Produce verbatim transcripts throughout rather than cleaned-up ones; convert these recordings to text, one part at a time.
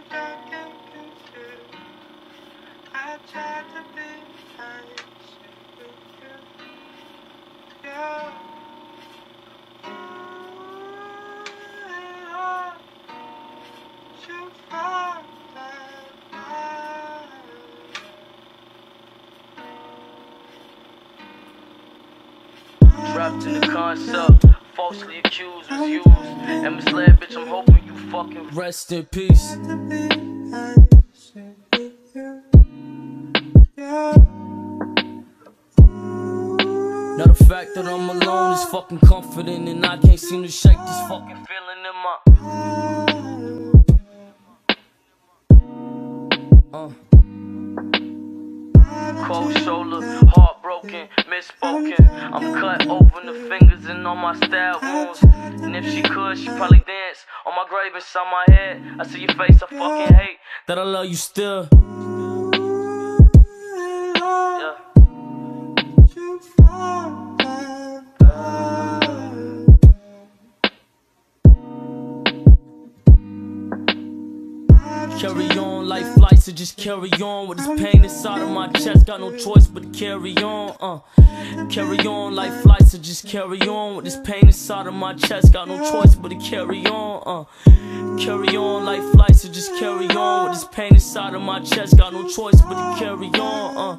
drunk and confused. I tried to be patient with you. Yeah. You found that Trapped in the concept, falsely accused, was used and misled, bitch. I'm hoping you fucking rest in peace. Now the fact that I'm alone is fucking comforting, and I can't seem to shake this fucking feeling in my uh. Cold shoulder, heartbroken, misspoken. I'm cut open the fingers and all my stab wounds. And if she could, she'd probably dance on my grave inside my head. I see your face, I fucking hate that I love you still. Yeah. Carry on, life flights, so just carry on with this pain inside of my chest. Got no choice but to carry on. Uh, carry on, life flights, so just carry on with this pain inside of my chest. Got no choice but to carry on. Uh, carry on, life flights, so just carry on with this pain inside of my chest. Got no choice but to carry on. Uh.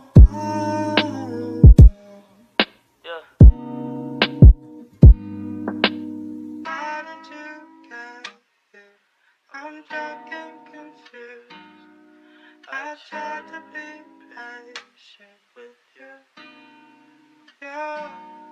I'm drunk and confused. I tried to be patient with you. Yeah.